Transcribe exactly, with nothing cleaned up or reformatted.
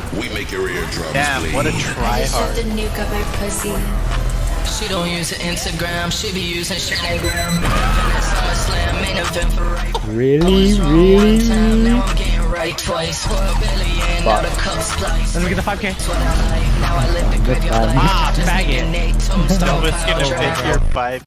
We make your eardrums Damn, bleed. what a tryhard. The nuke of her pussy. She don't use Instagram, she be using Shanagram. SummerSlam, main event for right. Really, really? Now I'm getting right twice. For a billion, now the cup slice. Let me get the five K. That's what I like. Now I live the graveyard life. Ah, Just faggot. making eight tombstones. Let's get over here, five.